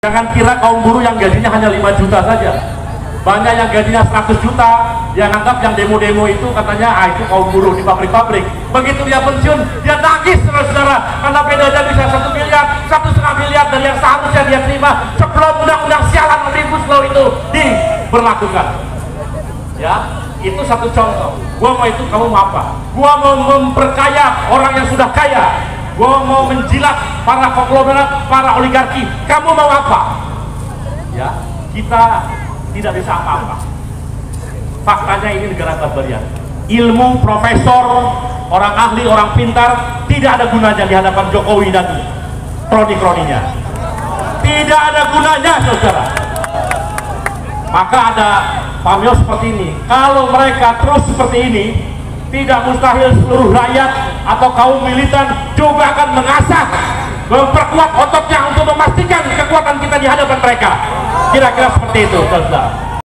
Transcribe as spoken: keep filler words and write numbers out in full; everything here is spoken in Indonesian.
Jangan kira kaum buruh yang gajinya hanya lima juta saja. Banyak yang gajinya seratus juta, yang anggap yang demo-demo itu katanya, ah itu kaum buruh di pabrik-pabrik. Begitu dia pensiun, dia nangis saudara-saudara, karena bedanya bisa satu miliar, satu setengah miliar dari yang seharusnya dia terima sebelum undang-undang sialan omnibus law itu diberlakukan. Ya, itu satu contoh. Gua mau itu, kamu mau apa? Gua mau memperkaya orang yang sudah kaya. Gua mau menjilat para konglomerat, para oligarki. Kamu mau apa? Ya, kita tidak bisa apa-apa. Faktanya ini negara barbarian. Ilmu, profesor, orang ahli, orang pintar tidak ada gunanya di hadapan Jokowi dan kroni-kroninya. Tidak ada gunanya, saudara. Maka ada pameo seperti ini. Kalau mereka terus seperti ini, tidak mustahil seluruh rakyat atau kaum militan juga akan mengasah, memperkuat ototnya untuk memastikan kekuatan kita di hadapan mereka. Kira-kira seperti itu, saudara.